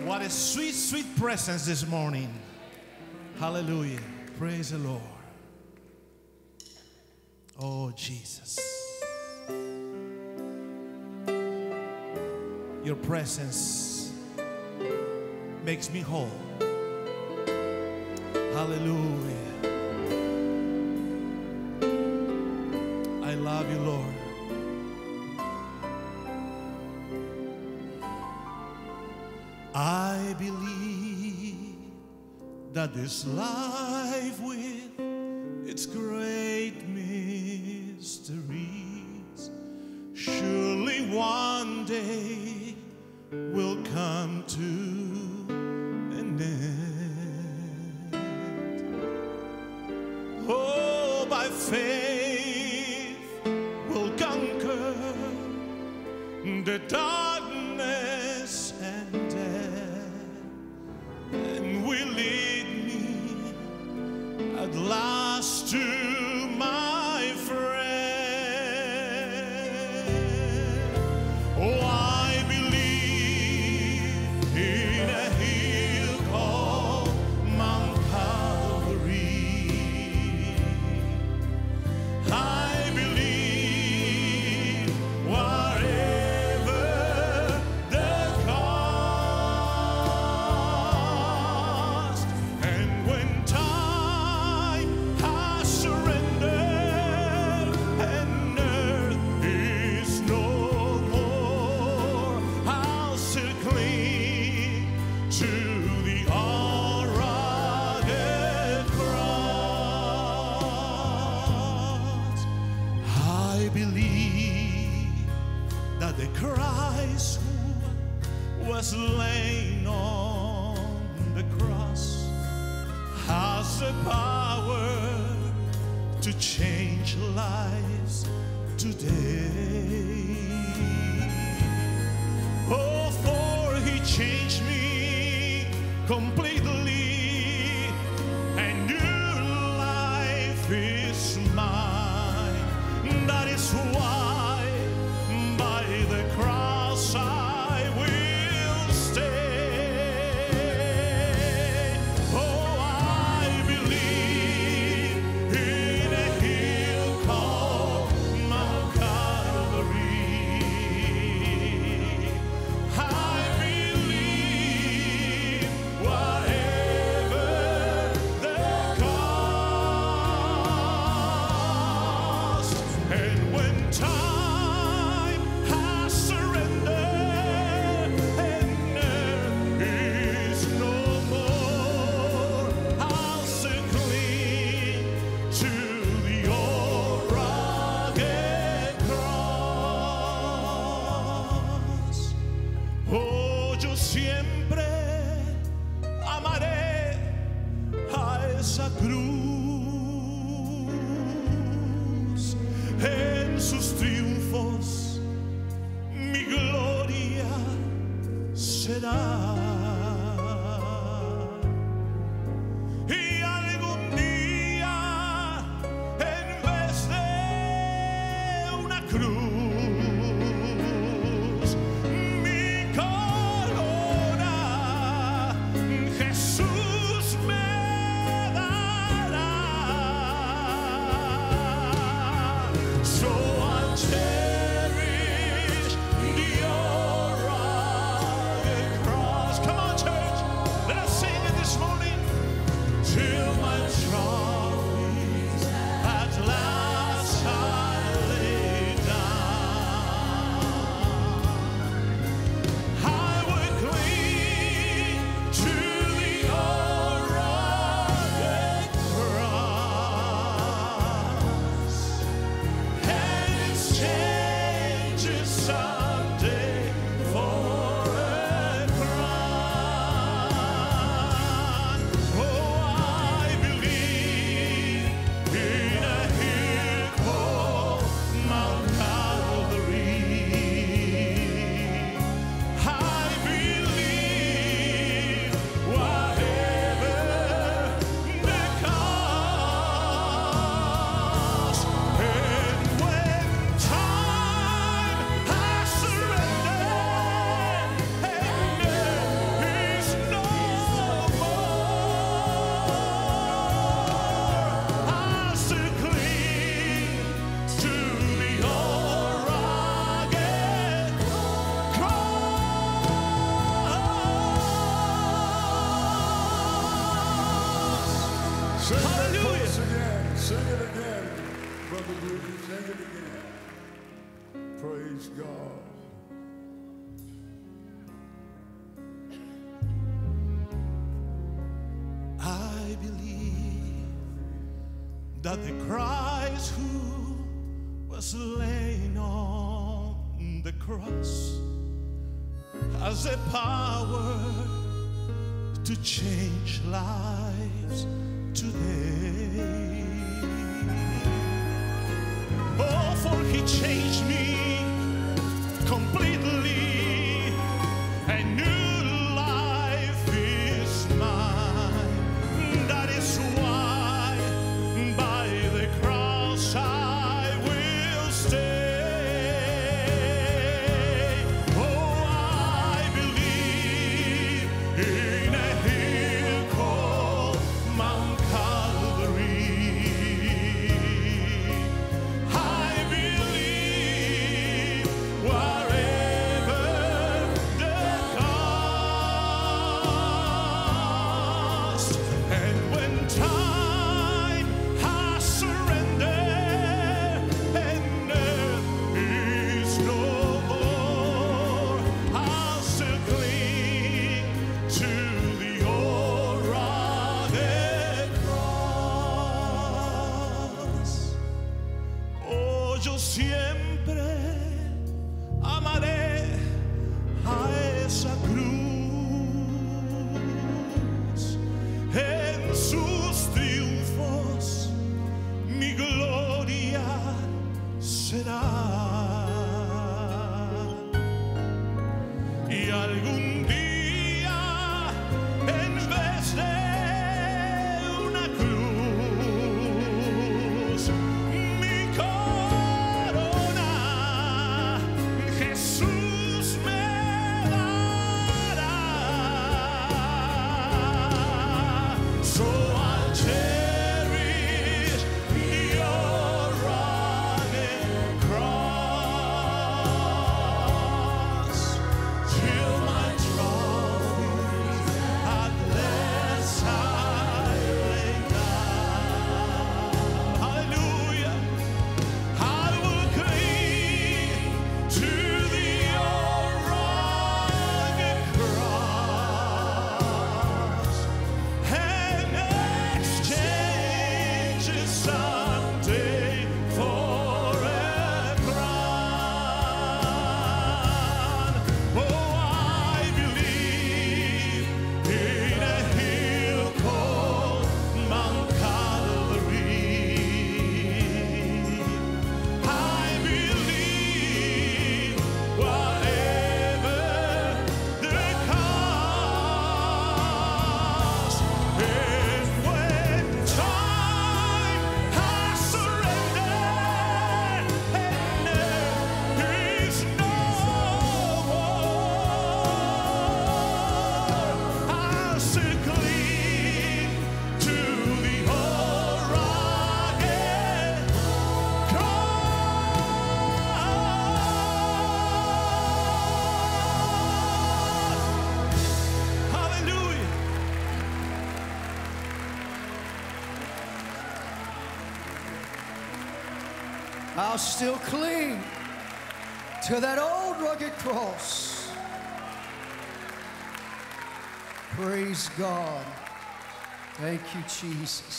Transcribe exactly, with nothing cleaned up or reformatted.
What a sweet, sweet presence this morning. Hallelujah. Praise the Lord. Oh, Jesus. Your presence makes me whole. Hallelujah. I love you, Lord. I believe that this life with its great mysteries surely one day will come to an end. Oh, by faith we'll conquer the darkness and will lead me at last to my friend. Oh, I believe in a hill called Mount Calvary. I believe whatever the cost, and when time has surrendered and earth is no more, I'll still cling to the all-rugged cross. I believe that the Christ who was slain on the cross has the power to change lives today. Oh, for he changed me completely, and new life is mine. That is why by the cross I will stay. Oh, I believe in a hill called Mount Calvary. I believe whatever the cost, and when time has surrendered and earth is no more, I'll still cling to the old rugged cross. Oh, yo siempre amaré a esa cruz. En sus triunfos mi gloria será. Y algún día, en vez de una cruz, mi corona Jesús me dará. So I'll cherish the old rugged cross. Sing that Hallelujah. chorus again. Sing it again, Brother Guidi. Sing it again. Praise God. I believe that the Christ who was slain on the cross has the power to change lives today. Oh, for he changed me completely. A new life is mine. That is why by the cross I will stay. Oh, I believe in a hill called Mount Calvary. I believe wherever the cost, and when time has surrendered and earth is no more, I'll still cling to the old rugged cross. Oh, yo siempre amaré a esa cruz. En sus triunfos mi gloria será. Y algún día, en vez de una cruz, mi corona Jesús me dará. So I'll cherish your rugged cross till my trophies at last I lay down. Hallelujah. I will cling to the old rugged cross and exchange it someday for a crown. Oh, I believe in a hill called Mount Calvary. I believe whatever the cost, and when time has surrendered and there is no more, I'll still cling to the old rugged cross. Hallelujah. I'll still cling to that old rugged cross. Praise God. Thank you, Jesus.